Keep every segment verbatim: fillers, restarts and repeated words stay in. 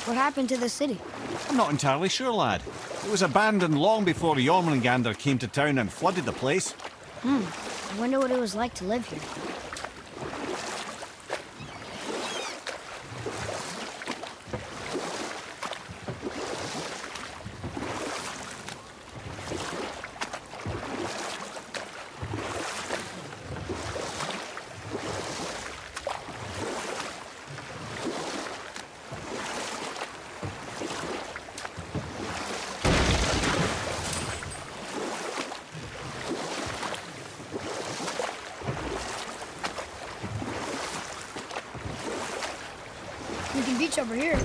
What happened to the city? I'm not entirely sure, lad. It was abandoned long before Jormungandr came to town and flooded the place. Hmm. I wonder what it was like to live here. We can beach over here.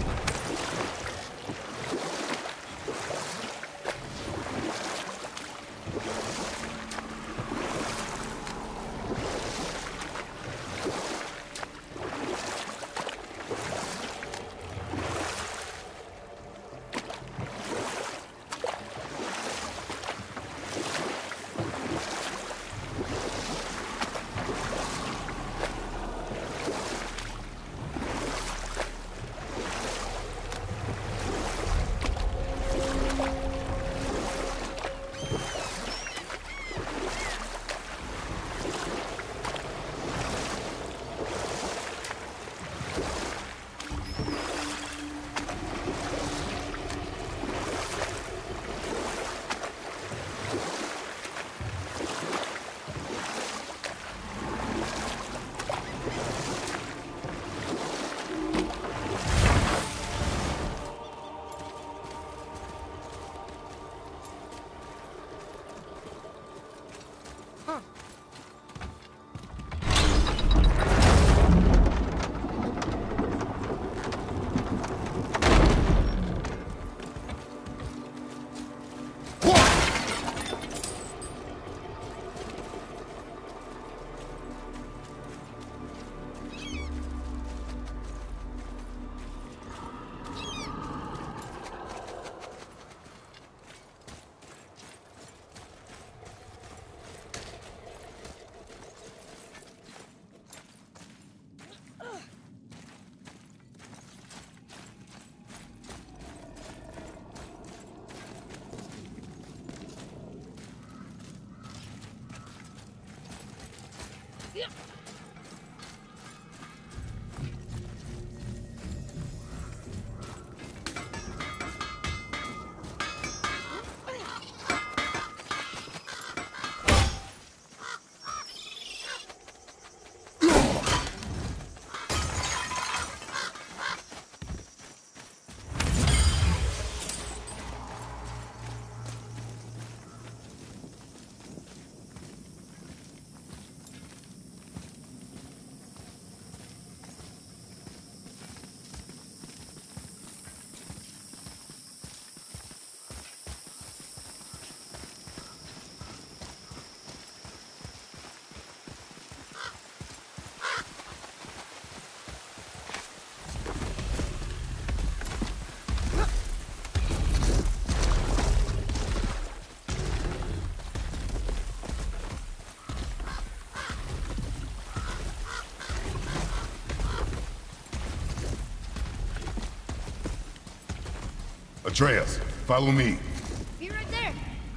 Atreus, follow me. Be right there.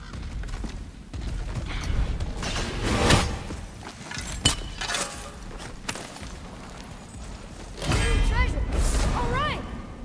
Treasure. All right.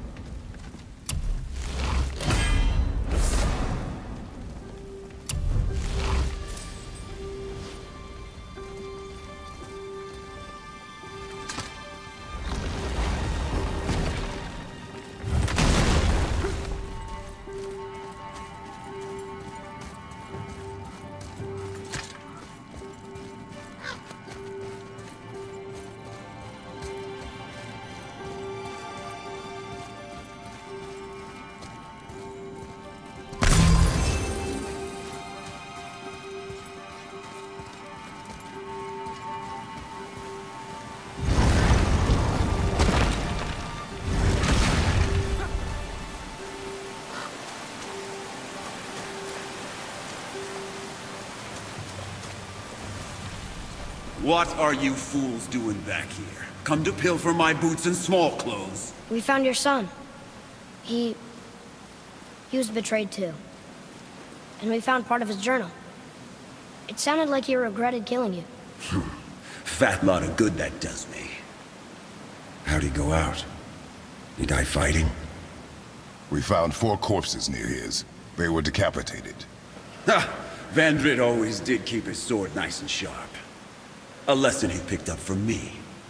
What are you fools doing back here? Come to pilfer my boots and small clothes? We found your son. He... he was betrayed too. And we found part of his journal. It sounded like he regretted killing you. Fat lot of good that does me. How'd he go out? He die fighting? We found four corpses near his. They were decapitated. Ha! Vandrid always did keep his sword nice and sharp. A lesson he picked up from me.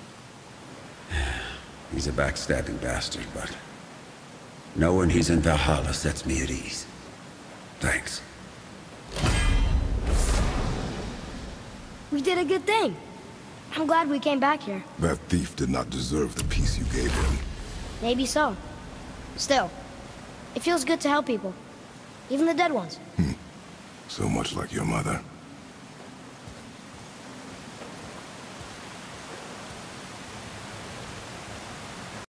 He's a backstabbing bastard, but... knowing he's in Valhalla sets me at ease. Thanks. We did a good thing. I'm glad we came back here. That thief did not deserve the peace you gave him. Maybe so. Still, it feels good to help people. Even the dead ones. So much like your mother.